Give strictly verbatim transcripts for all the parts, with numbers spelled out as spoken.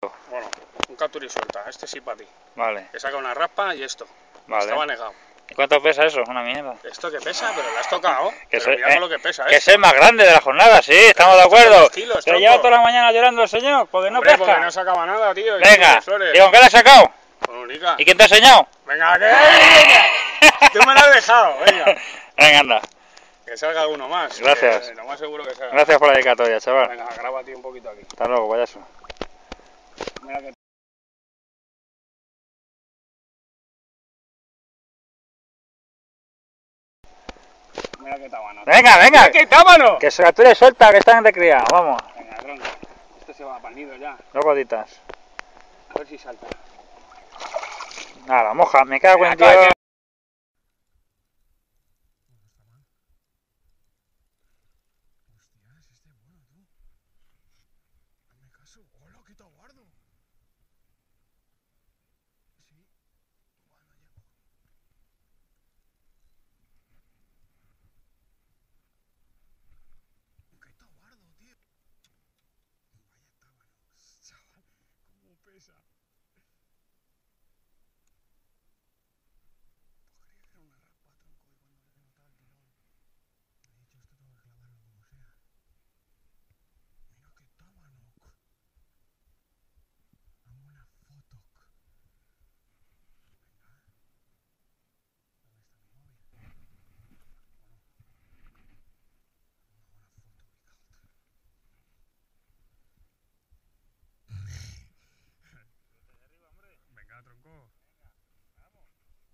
Bueno, un captura y suelta, este sí para ti. Vale. Que saca una raspa y esto. Vale. Estaba negado. ¿Y cuánto pesa eso? Una mierda. Esto que pesa, pero lo has tocado. Que pero soy, mira eh, con lo que pesa, que esto. es el más grande de la jornada, sí, estamos de Esto acuerdo. dos kilos, Pero tronco. lleva toda la mañana llorando el señor, porque no Hombre, pesca. porque no sacaba nada, tío. Venga, Flores. ¿y con qué la has sacado? Con única. ¿Y quién te ha enseñado? Venga, que venga. Tú me lo has dejado, venga. Venga, anda. Que salga alguno más. Gracias. Que lo más seguro que salga. Gracias por la dedicatoria, chaval. Venga, grábate un poquito aquí. Hasta luego, payaso. Mira que... Mira que tábano. Venga, venga. Mira que tábano. Que se capture y suelta, que están de cría. Vamos. Venga, tronco. Este se va para el nido ya. Dos gotitas. A ver si salta. Nada, moja, me cago en Venga, Dios. Hostias, este es bueno, tú. Hazme caso. ¡Hola, qué tabardo! Sí. Igual no llego. ¡Qué tabardo, tío! Vaya tábano. Chaval, cómo pesa. Pues creía que era una raspa, tronco, y cuando le he notado el tirón. He dicho, esto tengo que clavarlo como sea. Mira qué tábano. Hazme una foto. Venga, tronco. Vamos.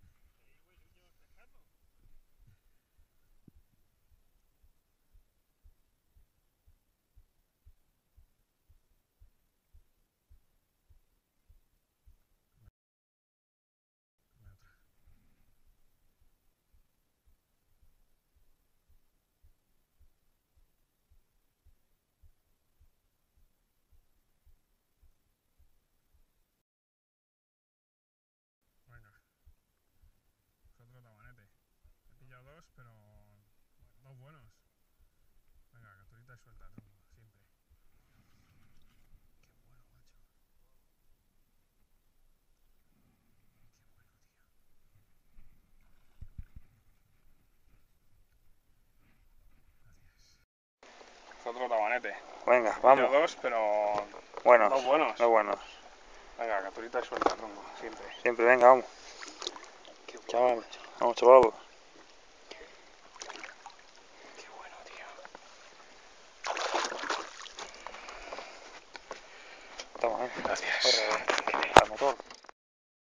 Venga. Es otro tabanete. He pillado dos, pero dos buenos. Venga, capturita y suelta, tronco, siempre. Qué bueno, macho. Es otro tabanete. Venga, Yo vamos. dos, pero... Buenos. Dos buenos. Dos buenos. Venga, capturita y suelta, tronco, siempre. Siempre, venga, vamos. Qué bueno, Chaval, macho. vamos, chaval. Qué bueno, tío. Toma, eh. Gracias.